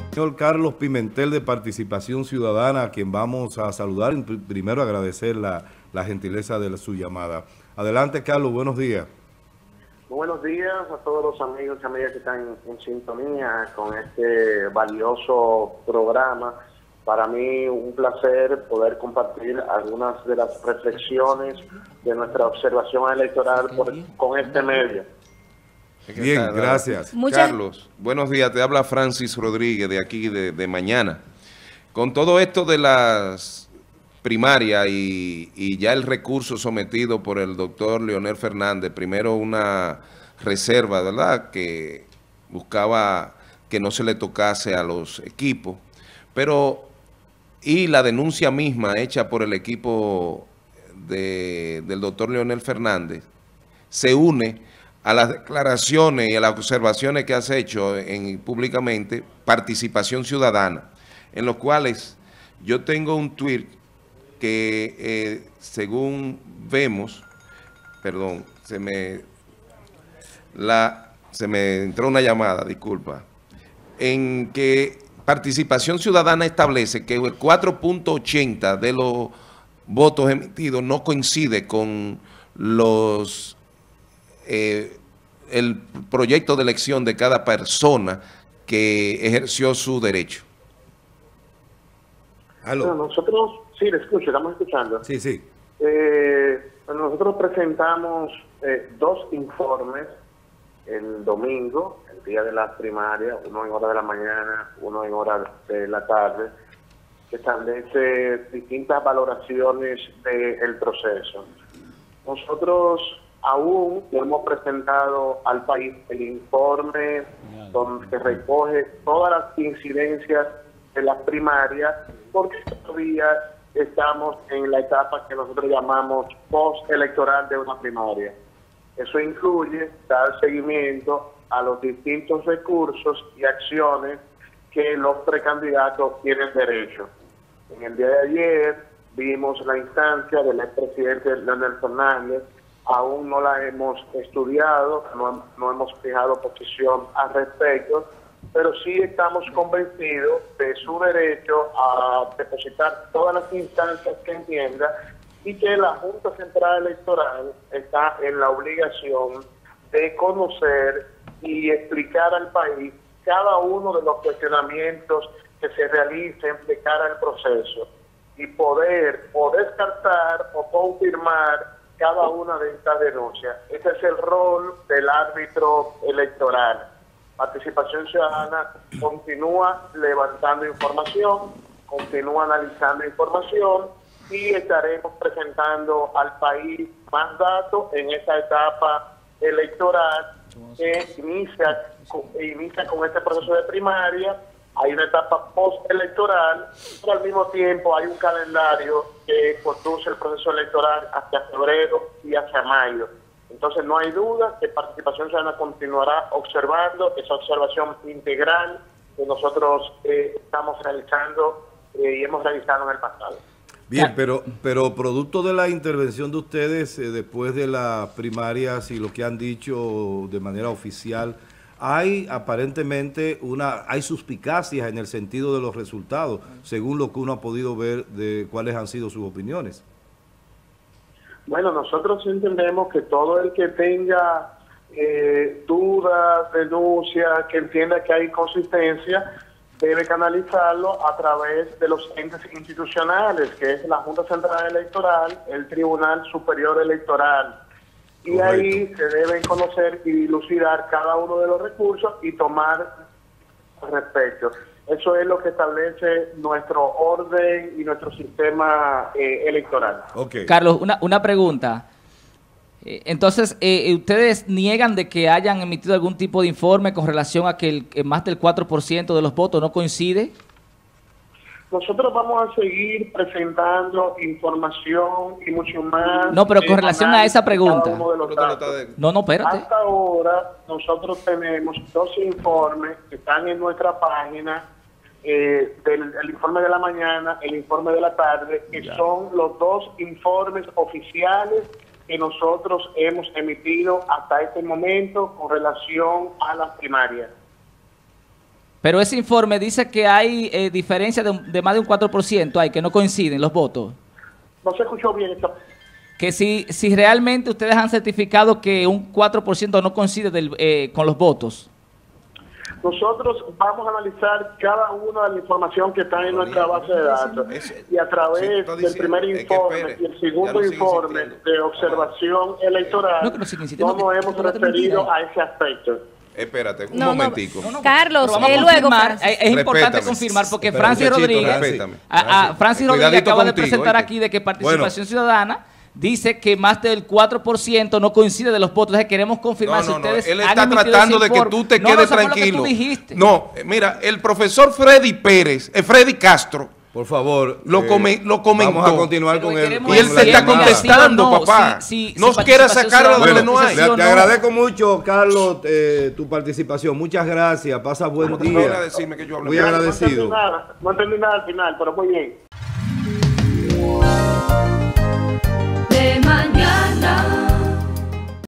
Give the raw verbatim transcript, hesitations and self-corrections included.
Señor Carlos Pimentel de Participación Ciudadana, a quien vamos a saludar. Primero agradecer la, la gentileza de su llamada. Adelante, Carlos, buenos días. Muy buenos días a todos los amigos y amigas que están en sintonía con este valioso programa. Para mí un placer poder compartir algunas de las reflexiones de nuestra observación electoral por, con este medio. Bien, gracias. Muchas... Carlos, buenos días. Te habla Francis Rodríguez de aquí de, de Mañana. Con todo esto de las primarias y, y ya el recurso sometido por el doctor Leonel Fernández, primero una reserva, ¿verdad?, que buscaba que no se le tocase a los equipos, pero y la denuncia misma hecha por el equipo de, del doctor Leonel Fernández se une a las declaraciones y a las observaciones que has hecho en, públicamente, Participación Ciudadana, en los cuales yo tengo un tweet que eh, según vemos, perdón, se me, la, se me entró una llamada, disculpa, en que Participación Ciudadana establece que el cuatro punto ochenta de los votos emitidos no coincide con los eh, el proyecto de elección de cada persona que ejerció su derecho. ¿Aló? Bueno, nosotros, sí, le escucho, estamos escuchando. Sí, sí. Eh, nosotros presentamos eh, dos informes el domingo, el día de las primarias, uno en hora de la mañana, uno en hora de la tarde, que establece distintas valoraciones del proceso. Nosotros aún no hemos presentado al país el informe donde recoge todas las incidencias de las primarias, porque todavía estamos en la etapa que nosotros llamamos postelectoral de una primaria. Eso incluye dar seguimiento a los distintos recursos y acciones que los precandidatos tienen derecho. En el día de ayer vimos la instancia del expresidente Leonel Fernández. Aún no la hemos estudiado, no, no hemos fijado posición al respecto, pero sí estamos convencidos de su derecho a depositar todas las instancias que entienda y que la Junta Central Electoral está en la obligación de conocer y explicar al país cada uno de los cuestionamientos que se realicen de cara al proceso y poder o descartar o confirmar cada una de estas denuncias. Ese es el rol del árbitro electoral. Participación Ciudadana continúa levantando información, continúa analizando información y estaremos presentando al país más datos en esta etapa electoral que inicia, inicia con este proceso de primaria. Hay una etapa postelectoral, pero al mismo tiempo hay un calendario que conduce el proceso electoral hacia febrero y hacia mayo. Entonces no hay duda que Participación Ciudadana continuará observando esa observación integral que nosotros eh, estamos realizando eh, y hemos realizado en el pasado. Bien, pero, pero producto de la intervención de ustedes eh, después de las primarias y lo que han dicho de manera oficial, hay aparentemente una, hay suspicacias en el sentido de los resultados, según lo que uno ha podido ver de cuáles han sido sus opiniones. Bueno, nosotros entendemos que todo el que tenga eh, dudas, denuncias, que entienda que hay inconsistencia, debe canalizarlo a través de los entes institucionales, que es la Junta Central Electoral, el Tribunal Superior Electoral. Y correcto, ahí se deben conocer y dilucidar cada uno de los recursos y tomar respecto. Eso es lo que establece nuestro orden y nuestro sistema eh, electoral. Okay. Carlos, una, una pregunta. Eh, entonces, eh, ¿ustedes niegan de que hayan emitido algún tipo de informe con relación a que el, eh, más del cuatro por ciento de los votos no coincide? Nosotros vamos a seguir presentando información y mucho más. No, pero con relación a esa pregunta. De no, no, espérate. Hasta ahora nosotros tenemos dos informes que están en nuestra página, eh, del el informe de la mañana, el informe de la tarde, que ya son los dos informes oficiales que nosotros hemos emitido hasta este momento con relación a las primarias. Pero ese informe dice que hay eh, diferencia de, de más de un cuatro por ciento, hay que no coinciden los votos. No se escuchó bien esta... Que si, si realmente ustedes han certificado que un cuatro por ciento no coincide del, eh, con los votos. Nosotros vamos a analizar cada una de la información que está en nuestra base de datos y a través del primer informe y el segundo informe de observación electoral No, que no sigue insistiendo, no nos que- hemos que no te referido mentira. a ese aspecto. Espérate, un No, no, momentico. no, no. Carlos, Pero vamos eh, a luego, confirmar, Francis. es, es importante Respétame. confirmar porque Espera, Francis muchachito, Rodríguez, respétame. a- a Francis. Francis Rodríguez Cuidadito acaba de contigo, presentar ¿oíste? aquí de que Participación Ciudadana dice que más del cuatro por ciento no coincide de los votos. Entonces queremos confirmar No, si no, no, ustedes él han está emitido tratando ese de que informe. tú te No, quedes no, eso fue lo que tranquilo. tú dijiste. No, eh, mira, el profesor Freddy Pérez, eh, Freddy Castro, Por favor. Lo come- lo comentó. Vamos a continuar Pero con él. queremos con y él la te está llamada. contestando, No, papá. si- si- no si quiera participación sacarlo de donde ciudadana- no Bueno, hay. le- te, no. agradezco mucho, Carlos, eh, tu participación. Muchas gracias. Pasa buen No te voy a día. decirme que yo hable Muy mal. agradecido. No entendí nada, no entendí nada al final, pero muy bien.